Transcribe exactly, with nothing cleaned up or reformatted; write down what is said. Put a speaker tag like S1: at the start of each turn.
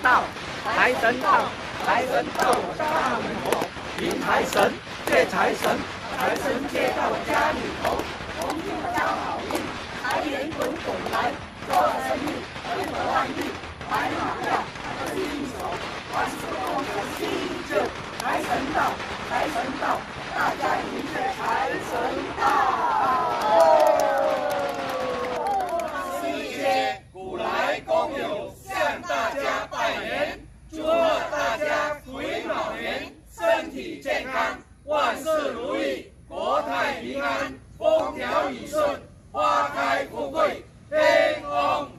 S1: 到，财神到，财神到我家门口，迎财神，借财神，财神借到我家里头，恭喜我交好运，财源滚滚来，做生意合格万利，买马票二十一手，万事功德心就，财神到，财神到，大家迎接财神到。 古来公友向大家拜年，祝贺大家癸卯年身体健康，万事如意，国泰平安，风调雨顺，花开富贵，天翁。